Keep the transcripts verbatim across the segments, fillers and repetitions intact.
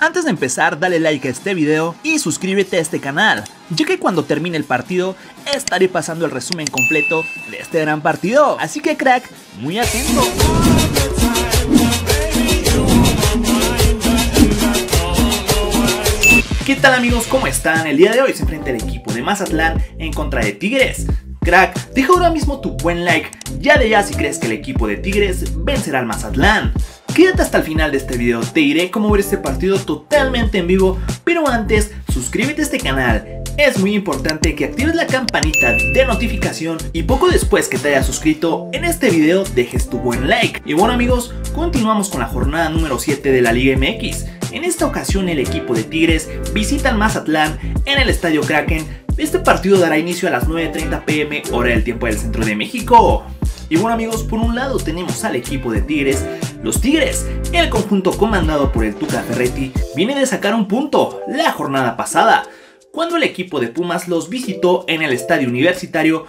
Antes de empezar, dale like a este video y suscríbete a este canal, ya que cuando termine el partido estaré pasando el resumen completo de este gran partido. Así que crack, muy atento. ¿Qué tal amigos? ¿Cómo están? El día de hoy se enfrenta el equipo de Mazatlán en contra de Tigres. Crack, deja ahora mismo tu buen like ya de ya si crees que el equipo de Tigres vencerá al Mazatlán. Quédate hasta el final de este video, te diré cómo ver este partido totalmente en vivo, pero antes, suscríbete a este canal. Es muy importante que actives la campanita de notificación y poco después que te hayas suscrito en este video dejes tu buen like. Y bueno amigos, continuamos con la jornada número siete de la Liga M X. En esta ocasión el equipo de Tigres visita al Mazatlán en el Estadio Kraken. Este partido dará inicio a las nueve treinta pm hora del tiempo del centro de México. Y bueno amigos, por un lado tenemos al equipo de Tigres. Los Tigres, el conjunto comandado por el Tuca Ferretti, viene de sacar un punto la jornada pasada, cuando el equipo de Pumas los visitó en el estadio universitario.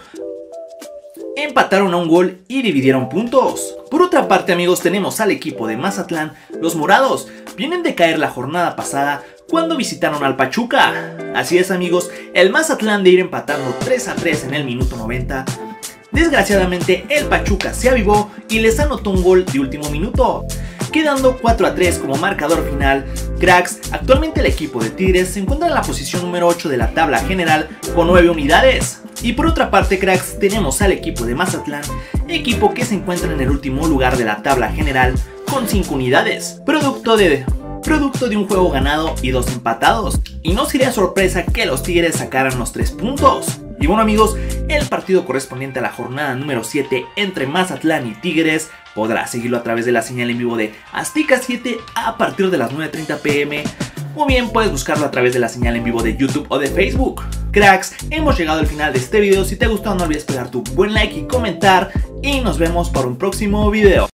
Empataron a un gol y dividieron puntos. Por otra parte amigos, tenemos al equipo de Mazatlán. Los morados vienen de caer la jornada pasada cuando visitaron al Pachuca. Así es amigos, el Mazatlán de ir empatando tres a tres en el minuto noventa. Desgraciadamente el Pachuca se avivó y les anotó un gol de último minuto, quedando cuatro a tres como marcador final. Cracks, actualmente el equipo de Tigres se encuentra en la posición número ocho de la tabla general con nueve unidades. Y por otra parte cracks, tenemos al equipo de Mazatlán, equipo que se encuentra en el último lugar de la tabla general con cinco unidades, producto de... Producto de un juego ganado y dos empatados. Y no sería sorpresa que los Tigres sacaran los tres puntos. Y bueno amigos, el partido correspondiente a la jornada número siete entre Mazatlán y Tigres podrás seguirlo a través de la señal en vivo de Azteca siete a partir de las nueve treinta pm. O bien puedes buscarlo a través de la señal en vivo de YouTube o de Facebook. Cracks, hemos llegado al final de este video. Si te ha gustado no olvides pegar tu buen like y comentar. Y nos vemos para un próximo video.